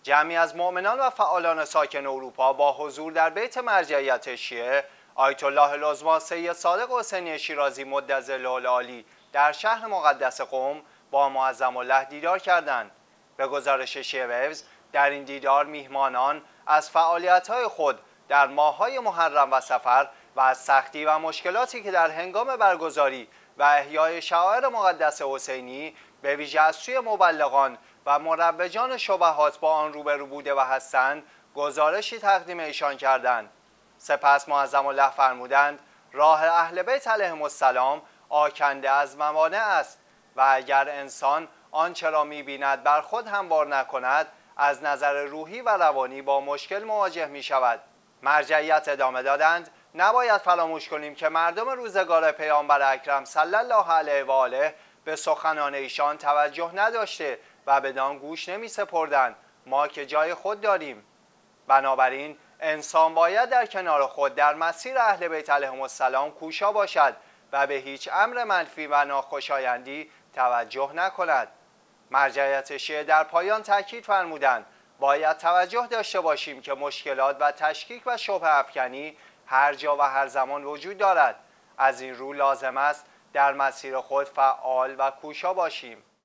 جمعی از مؤمنان و فعالان ساکن اروپا با حضور در بیت مرجعیت شیعه آیت الله العظمی سید صادق حسینی شیرازی مدظله العالی در شهر مقدس قم با معظم الله دیدار کردند. به گزارش شیعه ویوز در این دیدار میهمانان از فعالیت‌های خود در ماه‌های محرم و صفر و از سختی و مشکلاتی که در هنگام برگزاری و احیای شعائر مقدس حسینی به ویژه از سوی مبلغان و مروجان شبهات با آن روبرو بوده و هستند گزارشی تقدیم ایشان کردند. سپس معظم الله فرمودند راه اهل بیت علیهم السلام آکنده از موانع است و اگر انسان آنچه را می‌بیند بر خود هموار نکند از نظر روحی و روانی با مشکل مواجه می‌شود. مرجعیت ادامه دادند نباید فراموش کنیم که مردم روزگار پیامبر اکرم صلی الله علیه و آله به سخنان ایشان توجه نداشته و بدان گوش نمی‌سپردند. ما که جای خود داریم. بنابراین انسان باید در کنار خود در مسیر اهل بیت علیهم السلام کوشا باشد و به هیچ امر منفی و ناخوشایندی توجه نکند. مرجعیت شیعه در پایان تاکید فرمودند باید توجه داشته باشیم که مشکلات و تشکیک و شبهه افکنی هر جا و هر زمان وجود دارد. از این رو لازم است در مسیر خود فعال و کوشا باشیم.